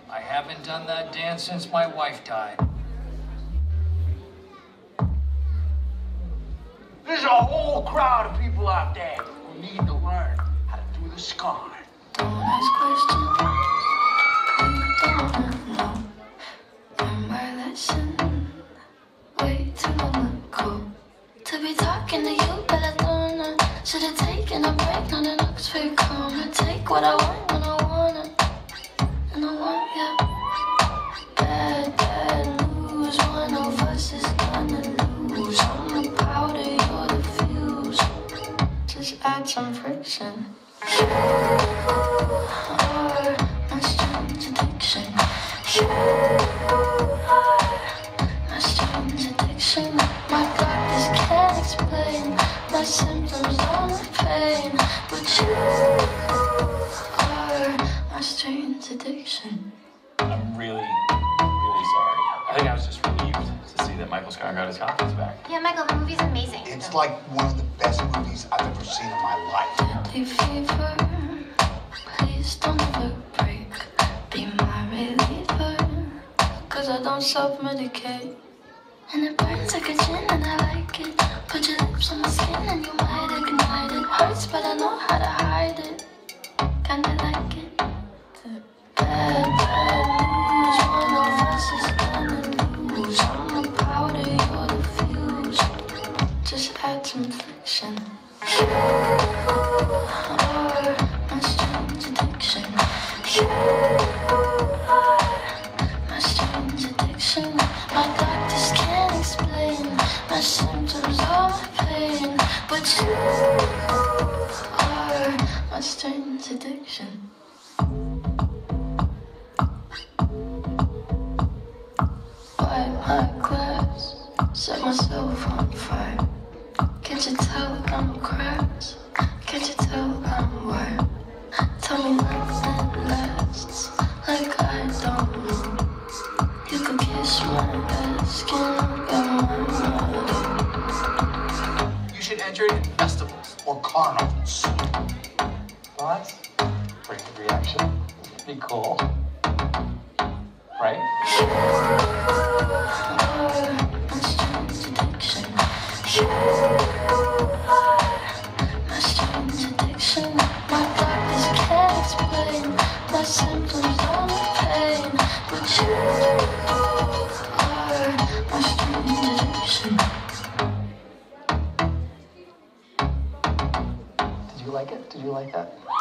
I haven't done that dance since my wife died. There's a whole crowd of people out there who need to learn how to do the scar. Don't ask questions. You don't know. Learn my lesson. Way too long ago. To be talking to you, but I don't know. Should've taken a break, not an Oxford comma. Take what I want when I want it. And I want you. Bad, bad news. One of us is gonna lose. I'm the powder, you're the fuse. Just add some friction. You are my strange addiction. You are my strange addiction. My doctors can't explain my symptoms or my pain, but you are my strange addiction. I'm really sorry. I think I was just relieved to see that Michael Skarsgård his confidence back. Yeah, Michael, the movie's amazing. It's like one of the best movies I've ever seen in my life. Deadly fever, please don't ever break. Be my reliever, cause I don't self-medicate. And it burns like a gin and I like it. Put your lips on my skin and you might ignite it. Hurts but I know how to hide it. Kinda like it. The bad, bad news. One of us is gonna lose. I'm the powder, you're the fuse. Just add some friction. You are my strange addiction. You are my strange addiction. My doctors can't explain my symptoms or my pain, but you are my strange addiction. Wipe my glass, set myself on fire. Can't you tell I'm cracked? Can't you tell I'm wired? Tell me nothing lasts, like I don't know. You could kiss my best skin, You should enter it in festivals. Or carnivals. Thoughts? Great reaction. Be cool. Right? You are my strange addiction. You are my strange addiction. My doctors can't explain my symptoms or my pain, but you are my strange addiction. Did you like it? Did you like that?